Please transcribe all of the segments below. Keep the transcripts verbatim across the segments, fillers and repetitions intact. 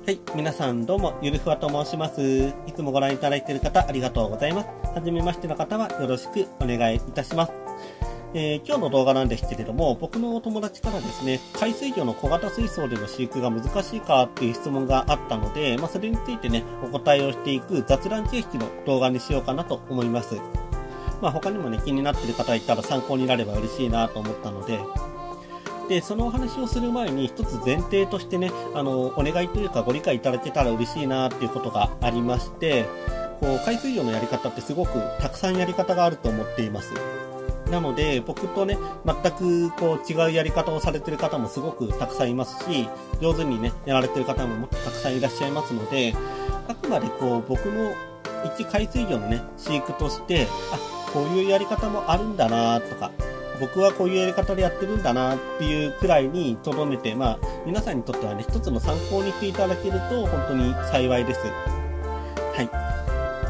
はい、皆さんどうも、ゆるふわと申します。いつもご覧いただいている方、ありがとうございます。はじめましての方はよろしくお願いいたします。えー、今日の動画なんですけれども、僕のお友達からですね、海水魚の小型水槽での飼育が難しいかっていう質問があったので、まあ、それについてね、お答えをしていく雑談形式の動画にしようかなと思います。まあ、他にもね、気になっている方いたら参考になれば嬉しいなと思ったので、で、そのお話をする前に一つ前提としてね、あの、お願いというかご理解いただけたら嬉しいなっていうことがありまして、こう、海水魚のやり方ってすごくたくさんやり方があると思っています。なので、僕とね、全くこう違うやり方をされている方もすごくたくさんいますし、上手にね、やられている方ももっとたくさんいらっしゃいますので、あくまでこう、僕の一海水魚のね、飼育として、あ、こういうやり方もあるんだなとか、僕はこういうやり方でやってるんだなっていうくらいに留めて、まあ、皆さんにとってはね、一つの参考にしていただけると本当に幸いです。はい。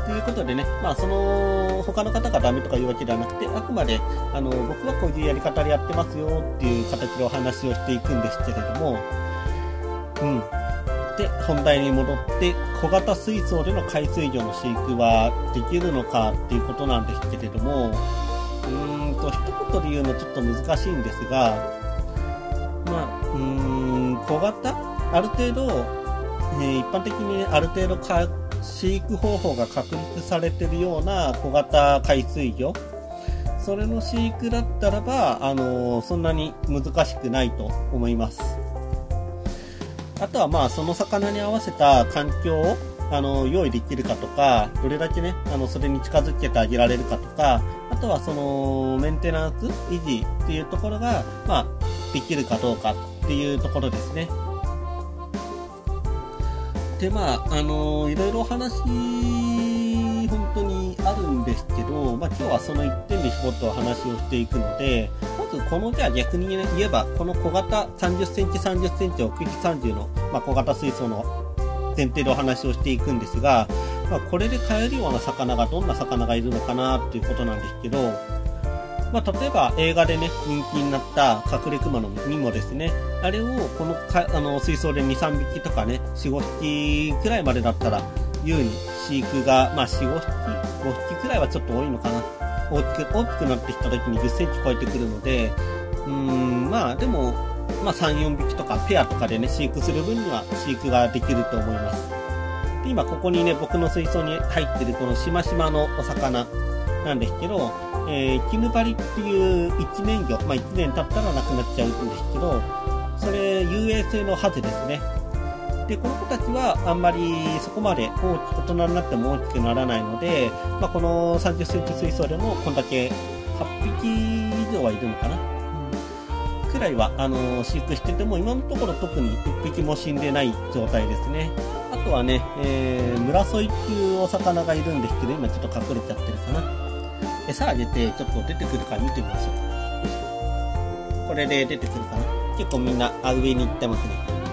ということでね、まあ、その、他の方がダメとかいうわけではなくて、あくまで、あの、僕はこういうやり方でやってますよっていう形でお話をしていくんですけれども、うん。で、本題に戻って、小型水槽での海水魚の飼育はできるのかっていうことなんですけれども、うーんと、一言で言うのちょっと難しいんですが、まあ、うーん、小型ある程度、えー、一般的に、ね、ある程度か飼育方法が確立されているような小型海水魚、それの飼育だったらば、あのー、そんなに難しくないと思います。あとはまあ、その魚に合わせた環境をあの、用意できるかとか、どれだけね、あの、それに近づけてあげられるかとか、あとはその、メンテナンス、維持っていうところが、まあ、できるかどうかっていうところですね。で、まあ、あの、いろいろお話、本当にあるんですけど、まあ、今日はその一点で絞ってお話をしていくので、まずこの、じゃあ逆に、ね、言えば、この小型さんじゅっセンチさんじゅっセンチ奥行きさんじゅうの、まあ、小型水槽の前提でお話をしていくんですが、まあ、これで飼えるような魚がどんな魚がいるのかなっていうことなんですけど、まあ、例えば映画でね、人気になったカクレクマノミもですね、あれをこのかあの水槽でに、さんびきとかね、よん、ごひきくらいまでだったら、優に飼育が、まあ、よん、ごひき、ごひきくらいはちょっと多いのかな。大きく、大きくなってきた時にじゅっセンチ超えてくるので、うーん、まあ、でも、まあ、さん、よんびきとかペアとかでね、飼育する分には飼育ができると思います。で、今ここにね、僕の水槽に入ってるこのしましまのお魚なんですけど、えー、キヌバリっていう一年魚、まあいちねん経ったらなくなっちゃうんですけど、それ、遊泳性のハゼですね。で、この子たちはあんまりそこまで大き大人になっても大きくならないので、まあこのさんじゅっセンチ水槽でもこんだけはっぴき以上はいるのかなくらいは、あのー、飼育してても、今のところ特にいっぴきも死んでない状態ですね。あとはね、えー、ムラソイっていうお魚がいるんですけど、今ちょっと隠れちゃってるかな。餌あげて、ちょっと出てくるか見てみましょう。これで出てくるかな。結構みんな、あ、上に行ってますね。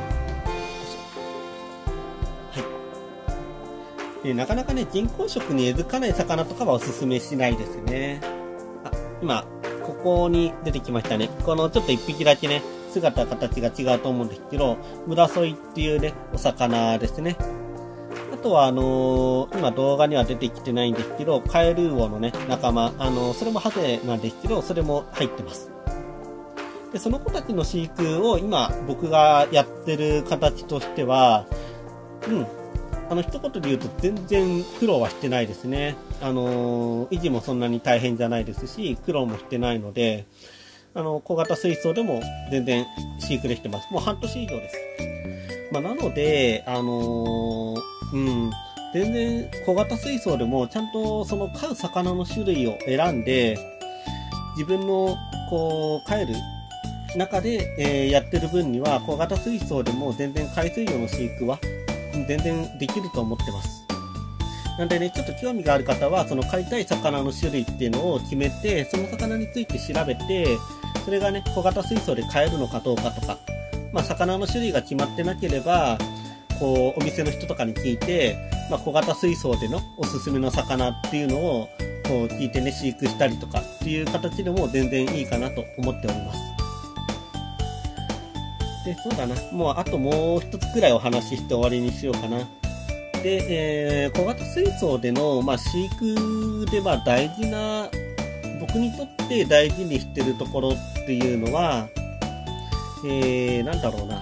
はい。で、なかなかね、人工食に餌付かない魚とかはおすすめしないですね。あ、今、ここに出てきましたね。このちょっと一匹だけね、姿形が違うと思うんですけど、ムラソイっていうね、お魚ですね。あとはあのー、今動画には出てきてないんですけど、カエルウオのね、仲間、あのー、それもハゼなんですけど、それも入ってます。で、その子たちの飼育を今僕がやってる形としては、うん。あの、一言で言うと全然苦労はしてないですね。あのー、維持もそんなに大変じゃないですし、苦労もしてないので、あの、小型水槽でも全然飼育できてます。もう半年以上です。まあ、なので、あのー、うん、全然小型水槽でもちゃんとその飼う魚の種類を選んで、自分のこう、飼える中で、えー、やってる分には小型水槽でも全然海水魚の飼育は全然できると思ってます。なんでね、ちょっと興味がある方は、その飼いたい魚の種類っていうのを決めて、その魚について調べて、それがね、小型水槽で飼えるのかどうかとか、まあ、魚の種類が決まってなければ、こう、お店の人とかに聞いて、まあ、小型水槽でのおすすめの魚っていうのを、こう、聞いてね、飼育したりとかっていう形でも全然いいかなと思っております。 で、そうだな。もうあともう一つくらいお話しして終わりにしようかな。で、えー、小型水槽での、まあ、飼育でまあ大事な、僕にとって大事にしてるところっていうのは、えー、なんだろうな。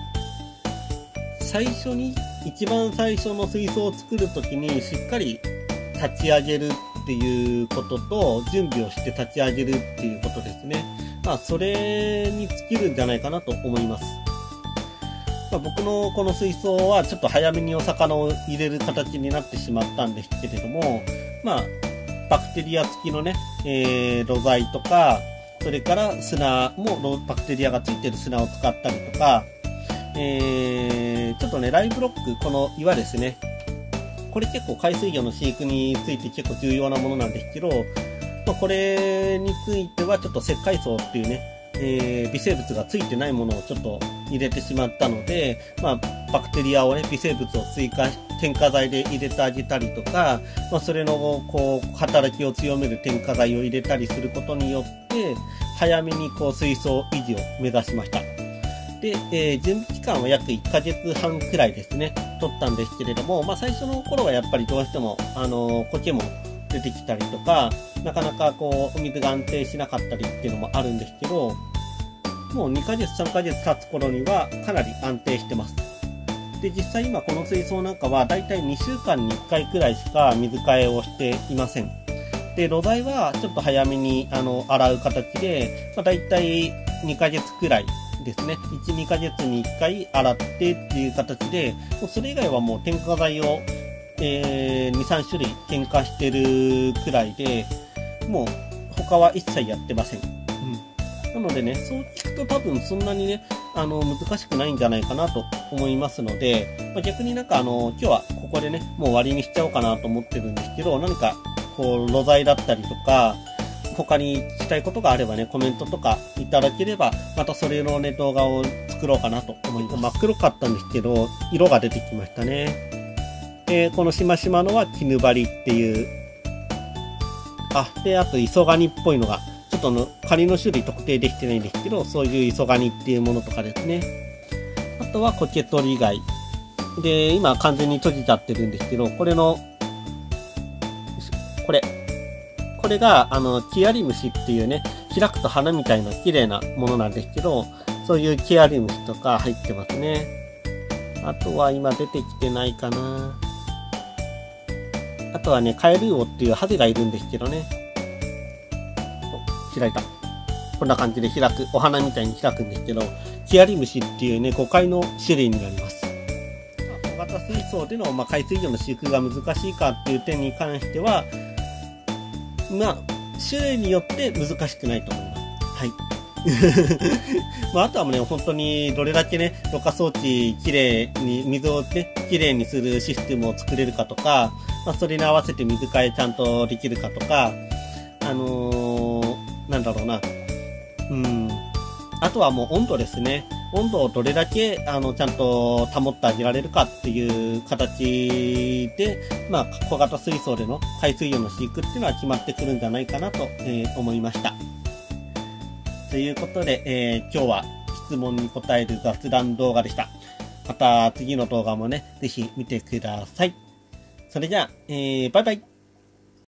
最初に、一番最初の水槽を作るときにしっかり立ち上げるっていうことと、準備をして立ち上げるっていうことですね。まあ、それに尽きるんじゃないかなと思います。まあ、僕のこの水槽はちょっと早めにお魚を入れる形になってしまったんですけれども、まあ、バクテリア付きのね、えー、露材とか、それから砂もバクテリアがついてる砂を使ったりとか、えー、ちょっとね、ライブロック、この岩ですね。これ結構海水魚の飼育について結構重要なものなんですけど、まあ、これについてはちょっと石灰層っていうね、えー、微生物がついてないものをちょっと入れてしまったので、まあ、バクテリアをね、微生物を追加、添加剤で入れてあげたりとか、まあ、それのこう働きを強める添加剤を入れたりすることによって、早めにこう水槽維持を目指しました。で、えー、準備期間は約いっかげつはんくらいですね、取ったんですけれども、まあ、最初の頃はやっぱりどうしても、あのー、苔も出てきたりとか、なかなかこう、お水が安定しなかったりっていうのもあるんですけど、もうにかげつさんかげつ経つ頃にはかなり安定してます。で、実際今この水槽なんかはだいたいにしゅうかんにいっかいくらいしか水替えをしていません。で、露材はちょっと早めにあの洗う形で、まあ、だいたいにかげつくらいですね。いち、にかげつにいっかい洗ってっていう形で、もうそれ以外はもう添加剤を、えー、に、さんしゅるい添加してるくらいで、もう他は一切やってません。うん、なのでね、そう聞くと多分そんなにね、あの、難しくないんじゃないかなと思いますので、まあ、逆になんかあの、今日はここでね、もう終わりにしちゃおうかなと思ってるんですけど、何かこう、露材だったりとか、他に聞きたいことがあればね、コメントとかいただければ、またそれのね、動画を作ろうかなと思います。真っ黒かったんですけど、色が出てきましたね。で、このしましまのは絹張りっていう、あ、で、あと磯ガニっぽいのが、ちょっとのカニの種類特定できてないんですけど、そういう磯ガニっていうものとかですね。あとはコケ取り貝。で、今完全に閉じちゃってるんですけど、これの、これ。これが、あの、キアリムシっていうね、開くと花みたいな綺麗なものなんですけど、そういうキアリムシとか入ってますね。あとは今出てきてないかな。あとはね、カエルウオっていうハゼがいるんですけどね。開いた。こんな感じで開く、お花みたいに開くんですけど、キアリムシっていうね、ゴカイの種類になります。小型水槽での、まあ、海水魚の飼育が難しいかっていう点に関しては、まあ、種類によって難しくないと思います。はい。まあ、あとはもうね、本当にどれだけね、ろ過装置きれいに、水をね、きれいにするシステムを作れるかとか、まあ、それに合わせて水替えちゃんとできるかとか、あのー、なんだろうな。うん。あとはもう温度ですね。温度をどれだけ、あの、ちゃんと保ってあげられるかっていう形で、まあ、小型水槽での海水魚の飼育っていうのは決まってくるんじゃないかなと、えー、思いました。ということで、えー、今日は質問に答える雑談動画でした。また次の動画もね、ぜひ見てください。それじゃあ、えー、バイバイ。